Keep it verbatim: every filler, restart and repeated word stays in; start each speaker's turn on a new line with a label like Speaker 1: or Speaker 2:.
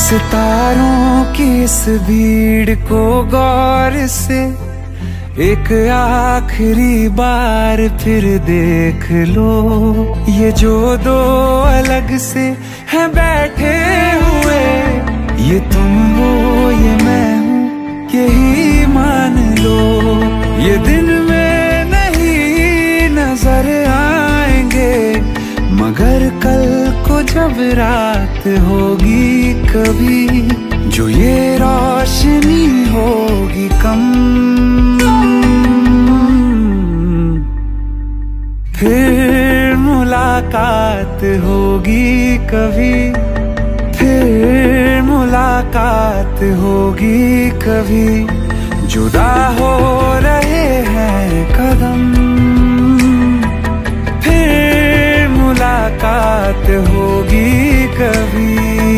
Speaker 1: सितारों की इस भीड़ को गौर से एक आखिरी बार फिर देख लो। ये जो दो अलग से हैं बैठे हुए, ये तुम हो ये मैं हूँ, यही मान लो। ये दिन में नहीं नजर आएंगे, मगर कल को जब रात होगी कभी, जो ये रोशनी होगी कम, फिर मुलाकात होगी कभी, फिर मुलाकात होगी कभी। जुदा हो रहे हैं कदम, फिर मुलाकात होगी कभी।